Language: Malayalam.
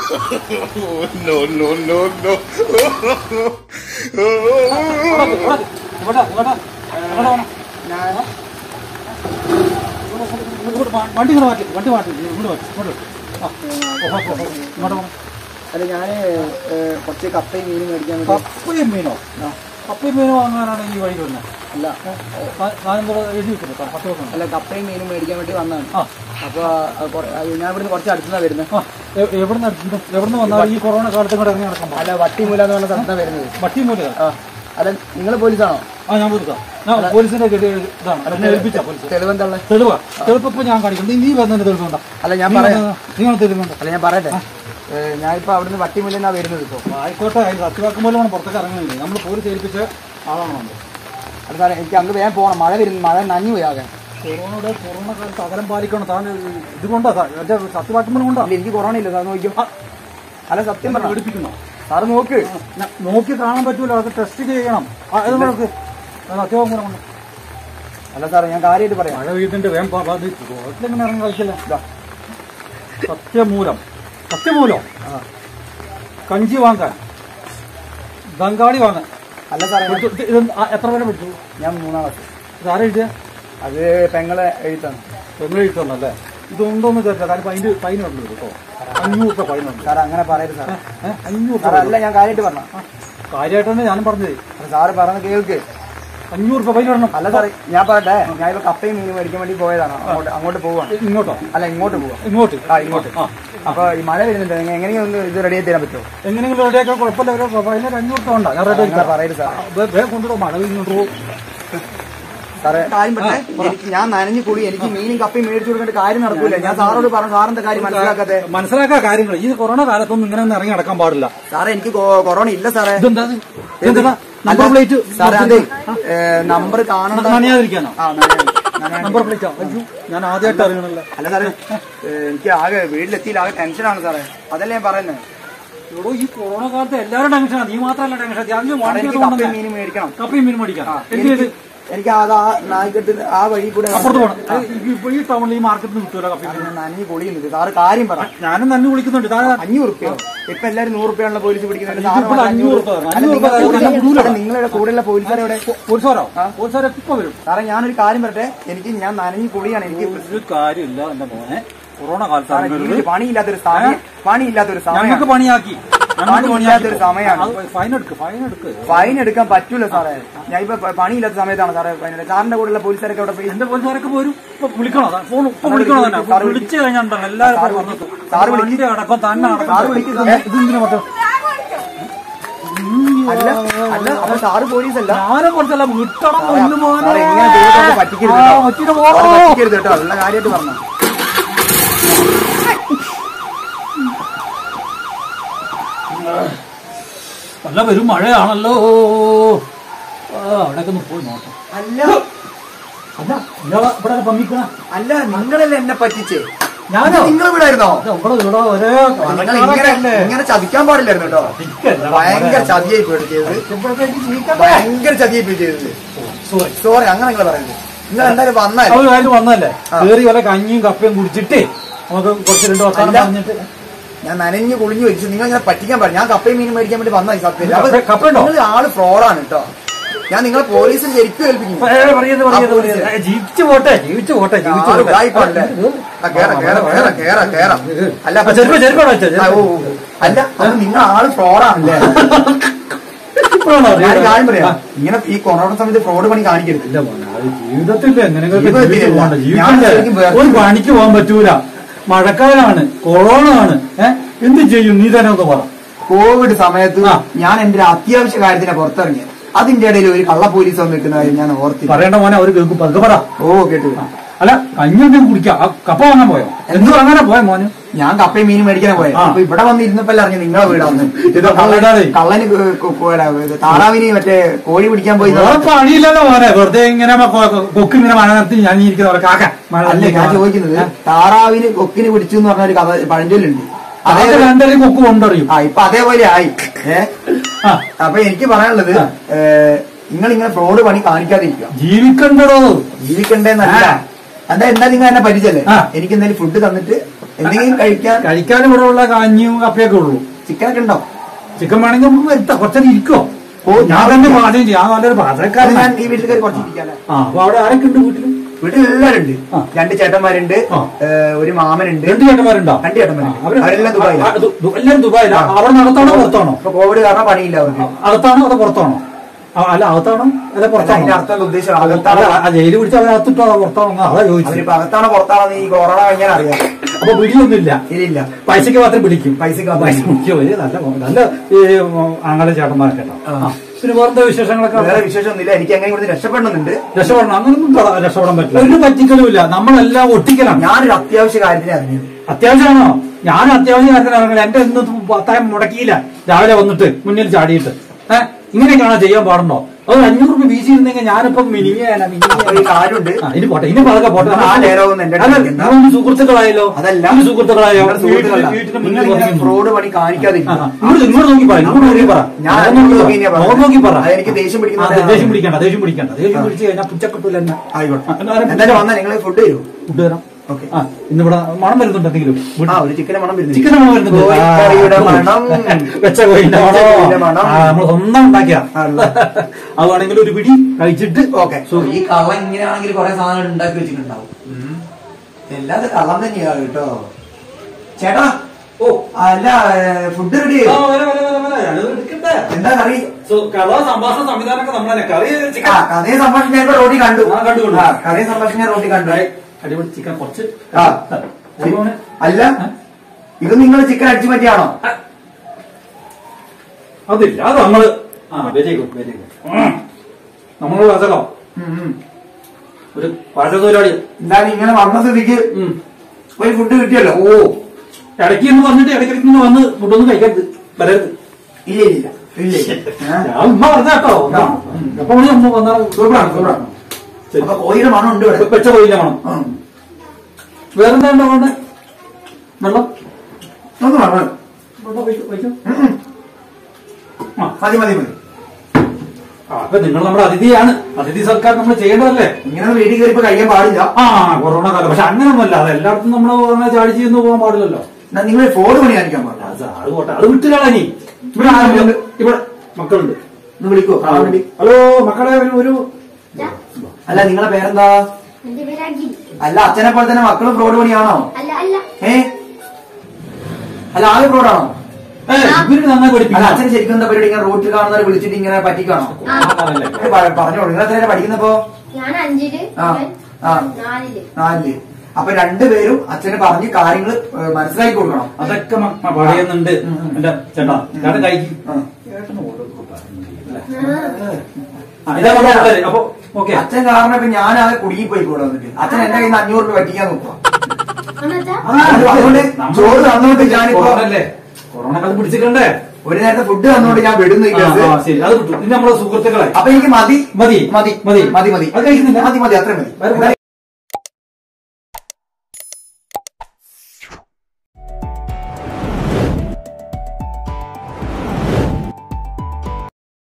No, no, no, no. വണ്ടി മാറ്റി വണ്ടി മാറ്റി ഇങ്ങോട്ട് മാറ്റി അല്ല ഞാന് കുറച്ച് കപ്പയും മീനും മേടിക്കാൻ വേണ്ടി. കപ്പയും മീനോ? കപ്പയും മീനും വാങ്ങാനാണ് ഈ വഴി വരുന്നത്? അല്ല എഴുതി വെക്കുന്നത് 10 ദിവസം. അല്ല കപ്പയും മീനും മേടിക്കാൻ വേണ്ടി വന്നതാണ്. അപ്പൊ ഞാൻ ഇവിടുന്ന് കുറച്ച് അടുത്തുനിന്നാണ് വരുന്നത്. എവിടുന്ന് വന്നാൽ ഈ കൊറോണ കാലത്ത് കൂടെ ഇറങ്ങി നടക്കാൻ? അല്ല വട്ടിമൂല എന്ന് പറഞ്ഞ സ്ഥലത്താണ് വരുന്നത്. വട്ടിമൂല? അല്ല നിങ്ങൾ പോലീസാണോ? ഞാൻ പോലീസാണ്. പോലീസിന്റെ ഇതാണ് ഏൽപ്പിച്ച പോലീസ്. തെളിവെന്താ? തെളിവിപ്പോ ഞാൻ കാണിക്കണം. നീ വന്നതിന്റെ തെളിവുണ്ടോ? അല്ല ഞാൻ പറയാം. നിങ്ങൾ തെളിവുണ്ടോ? അല്ല ഞാൻ പറയട്ടെ, ഞാനിപ്പോ അവിടുന്ന് വട്ടിമൂലെന്നാ വരുന്നത്. ഇപ്പൊ ആയിക്കോട്ടെ, സത്യവാക്കുമൂലമാണ് പുറത്തേക്ക് ഇറങ്ങുന്നത്. നമ്മൾ പോലീസ് ഏൽപ്പിച്ച ആളാണ് നമ്മൾ. അല്ല സാറേ എനിക്ക് അങ്ങ് വേഗം പോകണം. മഴ വരുന്നു, മഴ നനഞ്ഞു പോയാകെ. കൊറോണ കാലത്ത് അകലം പാലിക്കണം. താൻ ഇതുകൊണ്ടോ എന്റെ സത്യവാക്കുമൂലം കൊണ്ടോ? എനിക്ക് കൊറോണ ഇല്ല സാർ, നോക്കിയോ. അല്ല സത്യം പറഞ്ഞു പേടിപ്പിക്കുന്നോ? സാറ് നോക്ക്. നോക്കി കാണാൻ പറ്റൂല, അത് ടെസ്റ്റ് ചെയ്യണം. സത്യവാങ്മൂലം കൊണ്ട്. അല്ല സാറേ ഞാൻ കാര്യമായിട്ട് പറയാം. മഴ വീട്ടിന്റെ വേഗം റോട്ടിലെങ്ങനെ ഇറങ്ങി കളിക്കില്ല. സത്യമൂലം കഞ്ചി വാങ്ങാൻ, ബംഗാളി വാങ്ങാൻ. അല്ല സാറേ എത്ര പേരെ പിടിച്ചു? ഞാൻ 3-ാം ക്ലാസ്. ഇതാരെ എഴുതിയ? അത് പെങ്ങളെ എഴുത്താണ്. പെങ്ങളെ എഴുത്തന്നല്ലേ? ഇതൊണ്ടോന്ന് കേട്ടോ, കാര്യം അതിന് ഫൈനുണ്ട് കേട്ടോ. 500 രൂപ ഫൈനുണ്ട്. സാർ അങ്ങനെ പറയരുത് സാറേ. 500 രൂപ അല്ല, ഞാൻ കാര്യമായിട്ട് പറഞ്ഞ. കാര്യമായിട്ടാണ് ഞാനും പറഞ്ഞത്. സാറ് പറഞ്ഞ കേൾക്ക്. 500 രൂപ ഫൈൻ ഇടണം. അല്ല സാറേ ഞാൻ പറയട്ടെ, ഞാൻ ഇപ്പൊ കപ്പയും മീനും മേടിക്കാൻ വേണ്ടി പോയതാണ്. അങ്ങോട്ട് പോവാണ്. ഇങ്ങോട്ടോ? അല്ല ഇങ്ങോട്ട് പോവാ. ഇങ്ങോട്ട്? ഇങ്ങോട്ട്. അപ്പൊ ഈ മഴ വരുന്നുണ്ട്, എങ്ങനെയും ഒന്ന് ഇത് റെഡി ആയി തരാൻ പറ്റുമോ? എങ്ങനെയെങ്കിലും റെഡിയാക്കാൻ കുഴപ്പമില്ല. 500 രൂപ ഉണ്ടോ? ഞാൻ റെഡി പറയരുത് സാറേ. കൊണ്ടുപോകും. മഴ ഇങ്ങോട്ട് സാറേ കാര്യം പറ്റേ, എനിക്ക് ഞാൻ നനഞ്ഞു കുളി, എനിക്ക് മീനും കപ്പയും മേടിച്ചു കൊടുക്കേണ്ട കാര്യം നടക്കൂല. ഞാൻ സാറോട് പറഞ്ഞു, സാറിന്റെ കാര്യം മനസ്സിലാക്കാത്ത കാര്യങ്ങൾ. ഈ കൊറോണ കാലത്തൊന്നും ഇങ്ങനെ ഒന്നും ഇറങ്ങി നടക്കാൻ പാടില്ല. സാറേ എനിക്ക് കൊറോണ ഇല്ല സാറേ. നമ്പർ പ്ലേറ്റ് സാറേ അതെ നമ്പർ കാണണം. നനയാതിരിക്കാനോ? നമ്പർ പ്ലേറ്റോ? ഞാൻ ആദ്യമായിട്ട് അറിയണല്ലോ. അല്ല സാറേ എനിക്ക് ആകെ വീട്ടിലെത്തിയില്ല, ആകെ ടെൻഷനാണ് സാറേ. അതല്ലേ ഞാൻ പറയുന്നത്. ഇവിടെ ഈ കൊറോണ കാലത്ത് എല്ലാവരും ടെൻഷനാണ്. നീ മാത്രമല്ല ടെൻഷൻ. കപ്പയും മീനും മേടിക്കണം. കപ്പയും മീനും മേടിക്കണം. എനിക്ക് നായിക്കെട്ട് ആ വഴി കൂടെ അപ്പുറത്ത് പോകണം. ഈ ടൗണിൽ ഈ മാർക്കറ്റിൽ കിട്ടുമല്ലോ കപ്പ. നനഞ്ഞ് പൊളിയുന്നത്. സാറ് കാര്യം പറ. ഞാനും നന്ദി വിളിക്കുന്നുണ്ട്. 500 രൂപ. ഇപ്പൊ എല്ലാരും 100 രൂപയാണല്ലോ പോലീസ് പിടിക്കുന്നത്. നിങ്ങളുടെ കൂടെയുള്ള പോലീസുകാരോടെ പോലീസുകാരെ ഇപ്പൊ വരും. സാറേ ഞാനൊരു കാര്യം പറട്ടെ, ഞാൻ നനഞ്ഞ് പൊളിയാണ്. എനിക്ക് ഒരു കാര്യമില്ല എന്റെ മോനെ. കൊറോണ കാലത്ത് പണിയില്ലാത്തൊരു സമയം. ഞങ്ങൾക്ക് പണിയാക്കി. പണിയില്ലാത്തൊരു സമയമാണ്. ഫൈൻ എടുക്കാൻ പറ്റൂല സാറേ. ഞാൻ ഇപ്പൊ പണിയില്ലാത്ത സമയത്താണ് സാറേ ഫൈൻ എടുക്കുക. സാറിന്റെ കൂടെയുള്ള പോലീസുകാരൊക്കെ അവിടെ പോയി. എന്റെ പോലീസുകാരൊക്കെ പോരും. ഇപ്പൊ വിളിക്കണോ? ഫോൺ വിളിക്കണോ? തന്നെ വിളിച്ചു കഴിഞ്ഞാൽ എല്ലാവരും സാറ് വിളിക്കുക അടക്കം തന്നെ ഇതിന് മൊത്തം. അല്ല അല്ല അപ്പൊ സാറ് പോലീസല്ല. ഞാനും കുറച്ചല്ല വിട്ടണം. പറ്റിക്കരുത് കേട്ടോ. നല്ല കാര്യമായിട്ട് പറഞ്ഞു. നല്ല വരും മഴയാണല്ലോ. അവിടെയൊക്കെ ഒന്ന് പോയി നോക്കാം. അല്ല അല്ല ഇവിടെ പമ്മിക്കണ. അല്ല നിങ്ങളല്ലേ എന്നെ പറ്റിച്ചേ? ഞാനോ? നിങ്ങൾ വിടായിരുന്നോ? ഒരേ ഇങ്ങനെ ചതിക്കാൻ പാടില്ലായിരുന്നു കേട്ടോ. ഭയങ്കര ചതിയായി പോയി ചെയ്തത്. ഭയങ്കര ചതിയായി പോയി ചെയ്തത്. സോറി അങ്ങനെ നിങ്ങൾ പറയുന്നത്. നിങ്ങൾ എന്തായാലും വന്നല്ലേ കയറി വല്ല കഞ്ഞിയും കപ്പയും കുടിച്ചിട്ട് നമുക്ക് കുറച്ച് 2 വർഷം പറഞ്ഞിട്ട് ഞാൻ നനഞ്ഞു കുളിഞ്ഞു വെച്ചു. നിങ്ങൾ ഇങ്ങനെ പറ്റിക്കാൻ പറഞ്ഞു. ഞാൻ കപ്പയും മീനും മേടിക്കാൻ വേണ്ടി വന്ന സത്യം. നിങ്ങൾ ആള് ഫ്രോഡാണ് കേട്ടോ. ഞാൻ നിങ്ങളെ പോലീസിൽ ശരിക്കും ഏൽപ്പിക്കും. ജീവിച്ചു പോട്ടെ. അല്ല നിങ്ങൾ ആള് ഫ്രോഡാണല്ലേ? കാര്യം പറയാം, ഇങ്ങനെ ഈ കൊറോണ സമയത്ത് ഫ്രോഡ് പണി കാണിക്കരുത്. ജീവിതത്തിൽ ഒരു പണിക്ക് പോകാൻ പറ്റൂല. മഴക്കാലാണ്, കൊറോണ ആണ്. എന്ത് ചെയ്യും നീ തന്നെ ഒന്ന് പറ. കോവിഡ് സമയത്ത് ഞാൻ എന്റെ അത്യാവശ്യ കാര്യത്തിനെ പുറത്തിറങ്ങിയത്. അതിന്റെ ഇടയിൽ ഒരു കള്ള പോലീസ് വന്ന് നിൽക്കുന്ന കാര്യം ഞാൻ ഓർത്തി. പറയേണ്ട മോനെ അവർ കേൾക്കും. പതുക്കെ പറ. കേട്ടു. അല്ല കഞ്ഞൊന്നും കുടിക്കാം. കപ്പ വാങ്ങാൻ പോയോ? എന്ത് വാങ്ങാനാ പോയ മോന്? ഞാൻ കപ്പയും മീനും മേടിക്കാൻ പോയത്. അപ്പൊ ഇവിടെ വന്ന് ഇരുന്നപ്പോ അറിഞ്ഞു നിങ്ങളെ വീടാന്ന്. കള്ളന് താറാവിന് മറ്റേ കോഴി പിടിക്കാൻ പോയി. പണിയില്ലല്ലോ മോനെ. വെറുതെ ഇങ്ങനെ കൊക്ക് ഇങ്ങനെ മഴ നിർത്തി ഞാൻ ഇരിക്കുന്നവർക്ക് ആക്കാം. അല്ലേ ഞാൻ ചോദിക്കുന്നത്, താറാവിന് കൊക്കിന് പിടിച്ചു എന്ന് പറഞ്ഞ ഒരു കഥ പഴഞ്ചൊല്ലുണ്ട്. അതായത് 2 കൊക്ക് കൊണ്ടറിയും. ഇപ്പൊ അതേപോലെ ആയി. അപ്പൊ എനിക്ക് പറയാനുള്ളത്, നിങ്ങളിങ്ങനെ ഫ്രോഡ് പണി കാണിക്കാതിരിക്കുക. ജീവിക്കണ്ടോ? ജീവിക്കണ്ടേന്നല്ല. എന്താ നിങ്ങൾ എന്നെ പരിചയല്ലേ? എനിക്ക് എന്തായാലും ഫുഡ് തന്നിട്ട് എന്തെങ്കിലും കഴിക്കാൻ ഇവിടെ ഉള്ള കാഞ്ഞിയും കപ്പയൊക്കെ ഉള്ളൂ. ചിക്കനൊക്കെ ഉണ്ടോ? ചിക്കൻ വേണമെങ്കിൽ നമുക്ക് വരുത്താം. കുറച്ചേരം ഇരിക്കോ? ഞാൻ തന്നെ പാചകം ചെയ്യും. ഞാൻ നല്ലൊരു പാചകക്കാരൻ. ഞാൻ ഈ വീട്ടിൽ കയറി കുറച്ചിരിക്കാല്ലേ. അപ്പൊ അവിടെ ആരൊക്കെ ഉണ്ട് വീട്ടില്? വീട്ടിലെല്ലാരും ഉണ്ട്. 2 ചേട്ടന്മാരുണ്ട്, ഒരു മാമനുണ്ട്. 2 ചേട്ടന്മാരുണ്ടോ? 2 ചേട്ടന്മാരുണ്ട്. അവരെല്ലാം ദുബായിലാണ്. എല്ലാരും ദുബായിലാ? അവിടെ നടത്താണോ പുറത്താണോ? ഇപ്പൊ കോവിഡ് കാരണം പണിയില്ല അവർക്ക്. അകത്താണോ അതോ പുറത്താണോ? അല്ല അകത്താണോ അല്ല പുറത്താണോ? അർത്ഥം ഉദ്ദേശം അകത്താണ്. ജയില് പിടിച്ച് അവരെ അകത്തിട്ടോ പുറത്താണോ? അതാ ചോദിച്ചു. അവരിപ്പോ അകത്താണോ പുറത്താണോ ഈ കൊറോണ കഴിഞ്ഞാൽ അറിയാം. അപ്പൊ പിടിയൊന്നുമില്ല. ഇല്ല, പൈസക്ക് മാത്രം പിടിക്കും. പൈസക്ക് മുഖ്യം നല്ല ആങ്ങളുടെ ചേട്ടന്മാരൊക്കെ ഉണ്ടാവും. പിന്നെ വേറെ വിശേഷങ്ങളൊക്കെ? വേറെ വിശേഷമൊന്നുമില്ല. എനിക്ക് അങ്ങനെ ഇവിടുന്ന് രക്ഷപ്പെടണമെന്നുണ്ട്. രക്ഷപ്പെടണം. അങ്ങനൊന്നും രക്ഷപ്പെടാൻ പറ്റില്ല. ഒരു പറ്റിക്കലുമില്ല. നമ്മളെല്ലാം ഒട്ടിക്കലാണ്. ഞാനൊരു അത്യാവശ്യ കാര്യത്തിന് അറിഞ്ഞത്. അത്യാവശ്യമാണോ? ഞാൻ അത്യാവശ്യ കാര്യത്തിന് ഇറങ്ങില്ല. എന്റെ ഇന്ന് പത്തായം മുടക്കിയില്ല. രാവിലെ വന്നിട്ട് മുന്നിൽ ചാടിയിട്ട് ഇങ്ങനെയൊക്കെയാണോ ചെയ്യാൻ പാടുണ്ടോ? അത് 500 രൂപ വീശിയിരുന്നെങ്കിൽ ഞാനിപ്പം കാര്യമുണ്ട്. ഇനി പോട്ടെ, ഇനി പതൊക്കെ പോട്ടെ. സുഹൃത്തുക്കളായല്ലോ. അതെല്ലാം സുഹൃത്തുക്കളായോ? ഫ്രോഡ് പണി കാണിക്കാതെ ഇങ്ങോട്ട് നോക്കി പറ. നോക്കി പറ. എനിക്ക് ദേഷ്യം പിടിക്കുന്ന ദേഷ്യം പിടിക്കണ്ട. ദേഷ്യം പിടിച്ച് കഴിഞ്ഞാൽ പുച്ചക്കെട്ടില്ല. എന്തായാലും വന്നാൽ നിങ്ങൾ ഫുഡ് തരൂ. ഫുഡ് തരാം. ഇന്നിവിടെ മണം വരുന്നുണ്ട് എന്തെങ്കിലും? ഒരു ചിക്കന്റെ മണം വരുന്നുണ്ട്. ചിക്കന്റെ മണം വരുന്നുണ്ട്. വെച്ച കോഴിന്റെ മണം നമ്മൾ സ്വന്തം ഉണ്ടാക്കിയ. അതാണെങ്കിൽ ഒരു പിടി കഴിച്ചിട്ട് ഓക്കെ. ഈ കള്ളം ഇങ്ങനെയാണെങ്കിൽ കുറെ സാധനങ്ങൾ ഉണ്ടാക്കി വെച്ചിട്ടുണ്ടാവും. എല്ലാത്തും കള്ളം തന്നെയാണ് കേട്ടോ ചേട്ടാ. ഓ അല്ല, ഫുഡ് റെഡി. എന്താ കറി? സംഭാഷണ സംവിധാനമൊക്കെ നമ്മളെ കറി കഥയും സംഭാഷണം ഞാൻ റോട്ടി കണ്ടു. കഥയും സംഭാഷണം ഞാൻ റോട്ടി കണ്ടു. അടിപൊളി ചിക്കൻ കുറച്ച്. അല്ല, ഇത് നിങ്ങൾ ചിക്കൻ അടിച്ചു പറ്റിയാണോ? അതില്ല, അത് നമ്മള് വെരി ഗുഡ് വെരി ഗുഡ്. നമ്മള് പാചകം ഒരു പാചക തൊഴിലാളി. എന്തായാലും ഇങ്ങനെ വന്ന സ്ഥിതിക്ക് പോയി ഫുഡ് കിട്ടിയല്ലോ. ഓ, ഇടയ്ക്ക് എന്ന് പറഞ്ഞിട്ട് ഇടയ്ക്കിടയ്ക്ക് വന്ന് ഫുഡൊന്നും കഴിക്കരുത്, വരരുത്. ഇല്ല ഇല്ല ഇല്ല, ഉമ്മ പറഞ്ഞാട്ടോ. എപ്പോ അമ്മ വന്നാൽ സൂപ്പറാണ് സൂപ്പറാണ്. കോഴിയുടെ മണം ഉണ്ട് ഇവിടെ. വെച്ച കോഴിയുടെ മണം. വേറെന്താ ഉണ്ടോ വേണ്ടേ? വെള്ളം ഒന്നും വേണം. മതി മതി മതി. അപ്പൊ നിങ്ങൾ നമ്മുടെ അതിഥിയാണ്. അതിഥി സർക്കാർ നമ്മൾ ചെയ്യേണ്ടതല്ലേ? ഇങ്ങനെ വീട്ടിൽ കയറിപ്പോ കഴിയാൻ പാടില്ല. കൊറോണ കാലം. പക്ഷെ അങ്ങനൊന്നുമല്ല. അത് എല്ലായിടത്തും നമ്മൾ ചാടി ചെയ്യുന്നു പോകാൻ പാടില്ലല്ലോ. നിങ്ങൾ ഫോണ് പണി കാണിക്കാൻ പാടില്ല. അത് പോട്ടെ, അത് വിട്ടുകളാ. ഇവിടെ ആരുണ്ട്? ഇവിടെ മക്കളുണ്ട്. ഒന്ന് വിളിക്കോ? ഹലോ മക്കളെ, ഒരു അല്ല, നിങ്ങളെ പേരെന്താ? അല്ല, അച്ഛനെ പോലെ തന്നെ മക്കളും ഫ്രോഡ് പണിയാണോ? അല്ല, ആള് ഫ്രോഡാണോ? ഇവര് നന്നായി പഠിപ്പിക്കും. അച്ഛൻ ശരിക്കും എന്താ പരിപാടി? ഇങ്ങനെ റോട്ടിൽ കാണുന്നവരെ വിളിച്ചിട്ട് ഇങ്ങനെ പറ്റിക്കാണോ? പറഞ്ഞോളൂ. നിങ്ങൾ എത്രയാണ് പഠിക്കുന്നപ്പോ? 4. അപ്പൊ 2 പേരും അച്ഛന് പറഞ്ഞ് കാര്യങ്ങൾ മനസ്സിലാക്കി കൊടുക്കണം. അതൊക്കെ പറയുന്നുണ്ട് എന്റെ ചേട്ടാ. ചേട്ടൻ കഴിക്കും. അപ്പൊ അച്ഛൻ കാരണം ഇപ്പൊ ഞാനത് കുടുങ്ങിപ്പോയി കൂടെ വന്നിട്ട് അച്ഛൻ എന്റെ കയ്യിൽ നിന്ന് 500 രൂപ പറ്റിക്കാൻ നോക്കുക. അതുകൊണ്ട് ചോറ് തന്നോണ്ട് ഞാനിപ്പോ കൊറോണ കാലം പിടിച്ചിട്ടുണ്ടേ. ഒരു നേരത്തെ ഫുഡ് തന്നോണ്ട് ഞാൻ വിടുന്നു. ശരി, അത് കിട്ടും. നമ്മളെ സുഹൃത്തുക്കളെ അപ്പൊ എനിക്ക് മതി മതി മതി മതി മതി അത് കഴിക്കുന്നില്ല. മതി മതി, അത്രയും മതി.